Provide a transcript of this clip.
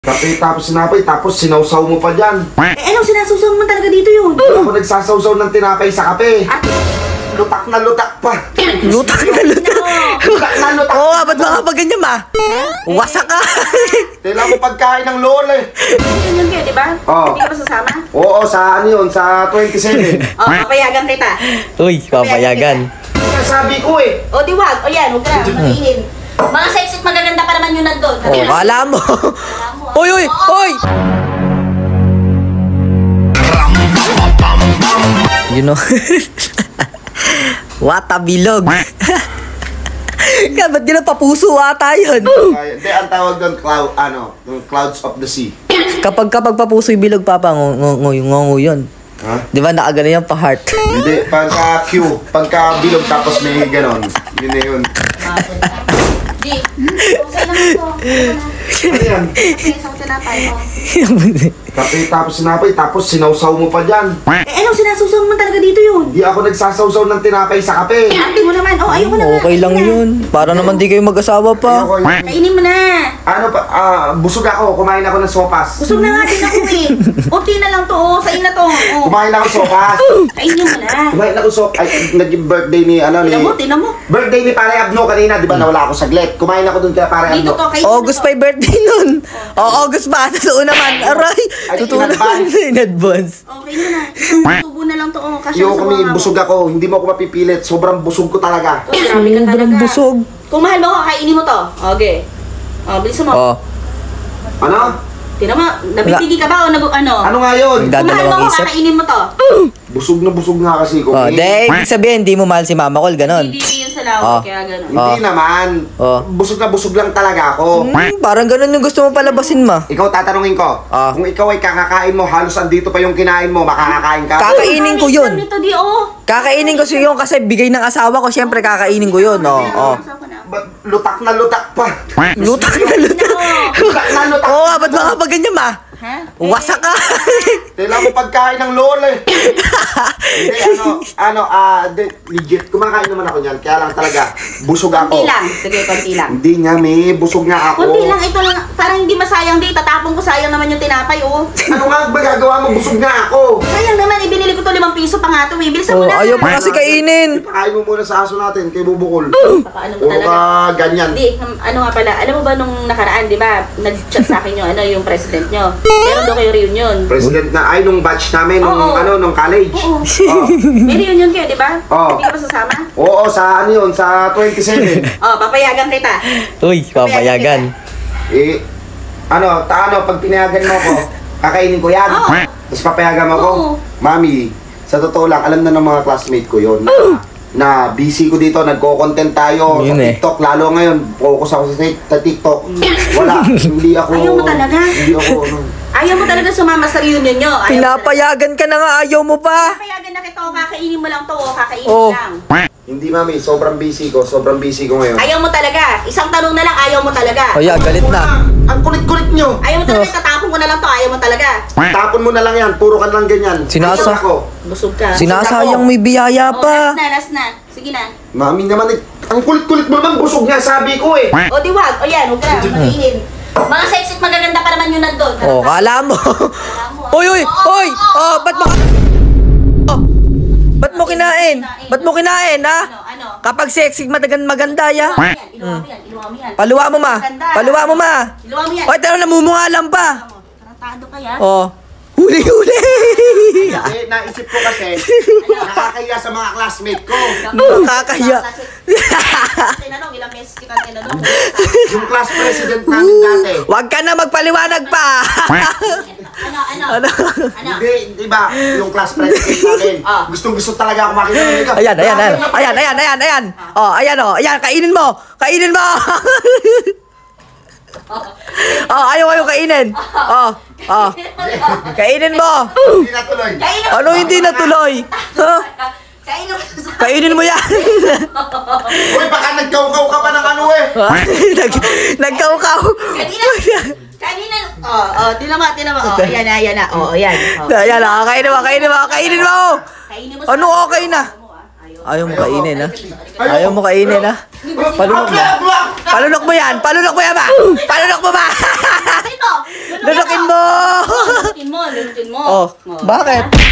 Kape tapos sinapay, tapos sinawsaw mo pa dyan. Anong sinasawsaw mo talaga dito yun? Ako nagsasawsaw ng tinapay sa kape. Lutak na lutak pa. Lutak na lutak. Lutak na lutak. Oo, ba't mga pag ganyan ma? Wasak ka. Kailangan mo pagkain ng lola eh. Yun kayo, di ba? Oo. Hindi ka ba sasama? Oo, sa ano yun, sa 27. Papayagan kita. Uy, papayagan. Sabi ko eh. O, di wag. O yan, huwag ka na mag-iin. Mga sexy at magaganda pa naman yun nandun. Oh, kala mo. Uy, uy, uy! You know? What a bilog. Kaya ba't di na papuso ata yun? Hindi, ang tawag doon, clouds of the sea. Kapag papuso yung bilog, papa, ngungu yun. Ha? Di ba nakagano yan pa heart? Hindi, pagka Q, pagka bilog tapos may ganon. Yun na yun. Di, okay naman ito. Ano yan? Okay, isang tinapay mo. Kape tapos sinapay, tapos sinawsaw mo pa dyan. Anong sinasawsaw mo talaga dito yun? Di ako nagsasawsaw ng tinapay sa kape. Ate mo naman. Ayoko na nga. Okay lang yun. Para naman di kayo mag-asawa pa. Ayoko yun. Kainin mo na. Ano pa, busog ako, kumain ako ng sopas. Busog na nga din ako eh. Unti na lang to, sa'yo na to. Kumain ako ng sopas. Kainin mo na. Kumain ako sopas. Ay, naging birthday ni, Tinan mo. birthday ni Pare Abno kanina, di ba nawala ako saglit. Kumain ako dun kay Pare Dito Abno. to, kainin mo August to. pa yung birthday nun. August pa. Tapos una man. Aray. Ay, Tutulog in advance. in advance. Okay na na. Isang tubo na lang to. Kasya Yo, sa kami, mga busog ako. Hindi mo ako mapipilit. Sobrang busog ko talaga. Grabe ka talaga. Sobrang busog. Kung mahal mo ako, kainin mo to. Okay. Bilisan mo. Oh. Ano? Tinan mo, nabibigi ka ba o ano? Ano nga yun? Nagda- Kung mahal mo Dadalawang ako, isip? kakainin mo to. Busog na busog nga kasi ko. Oh, ibig sabihin, di mo mahal si Mama Col, ganon. Hindi yun sa lawak, Oh. kaya gano'n. Hindi naman. Oh. Busog na busog lang talaga ako. Parang ganon yung gusto mo palabasin, ma. Ikaw tatanungin ko, Ah. kung ikaw ay kakakain mo, halos andito pa yung kinain mo, makakakain ka? Kakainin ko yun. Nito di, oh. Kakainin ko yun kasi bigay ng asawa ko, syempre kakainin ko yun. Oh, oh. Ba't lutak na lutak pa? Lutak na lutak. Lutak na lutak. Oo, ba't mga pag ganyan, ma? Ha? Wasak ka. Kailangan mo pagkain ng lola eh. Hindi, legit, kumakain naman ako niyan, kaya lang talaga, busog ako. Konti lang. Sige, konti lang. Hindi nga, may busog nga ako. Konti lang, ito lang. Parang hindi masayang di. Tatapon ko, sayang naman yung tinapay, oh. Ano nga ba gagawa mo? Busog nga ako. Sayang naman, ibinili ko to 5 piso pa nga to, eh. Bilisan mo Oh, na. ayaw pa kasi kainin. Ipakain mo muna sa aso natin, kay Bubukol. Paano mo Puro talaga? ka ganyan. Hindi, ano nga pala, alam mo ba nung nakaraan, di ba, nag-chat sa akin yung president nyo. Meron daw kayo reunion. President na, ay, nung batch namin, nung, Oo. nung college. Oo. Oh. May reunion kayo, di ba? Oo. Hindi ka ba sasama? Oo, sa ano yun, sa 27. Papayagan kita. Uy, papayagan. Pag pinayagan mo ako, kakainin ko yan. Oo. Tapos papayagan mo ako. Oo. Mami, sa totoo lang, alam na ng mga classmate ko yun. Na busy ko dito, nagko-content tayo Yun sa eh. TikTok. Lalo ngayon, focus ako sa TikTok. Wala, hindi ako... Ayaw mo talaga? Hindi ako, Ayaw mo talaga sumama sa reunion nyo. Ayaw mo Pinapayagan ka na nga, ayaw mo pa. talaga. Papayagan na kita, kakainin mo lang to, kakainin Oh. mo lang. Hindi, mami, sobrang busy ko ngayon. Ayaw mo talaga. Isang tanong na lang, ayaw mo talaga. Oh, yeah, galit na. Ang kulit-kulit nyo! Ayaw mo talaga, tatapon ko na lang to, ayaw mo talaga. Tapon mo na lang yan, puro ka lang ganyan. Sinasa- Busog ako. Busog ka. Sinasayang may biyaya pa. Last na. Sige na. Mami naman, ang kulit-kulit mo naman, busog nga, sabi ko eh. O di wag, o yan, huwag ka na, mag-iin. Mga sexy at magaganda pa naman yun nandun. Oh, kala mo. Uy, uy, uy! Oh, ba't mo... Oh, ba't mo kinain? Ba't mo kinain, ha? Ano? Kapag sexy, maganda, ya. Iluwa mo yan. Paluwa mo, ma. Paluwa mo, ma. Iluwa mo yan. Oy, tara, namumunga lang pa. Tarantado ka yan. Oh. Huli. Naisip ko kasi, nakakaya sa mga classmate ko. Nakakaya. Tinanong, ilang beses kitang tinanong. Yung class president namin dati. Wag ka na magpaliwanag pa. Ano? Hindi, di ba? Yung class president namin. Gustong-gusto talaga ako makita. Ayan. Oh, ayan, kainin mo. Oh, ayaw kainin. Oh. Kainin mo. Hindi natuloy. Ano hindi natuloy? Huh? Kainin mo yan. Uy, baka nagkaukaw ka pa ng ano eh. Nagkaukaw. Kanina. Tinama. Ayan na. Ayan. Ayan, kainin mo. Ano okay na? Ayaw mo kainin, ha? Ayaw mo kainin, ha? Palunok mo yan, ba? Palunok mo ba? mo! Lunukin mo! Lunukin mo! Oh, bakit?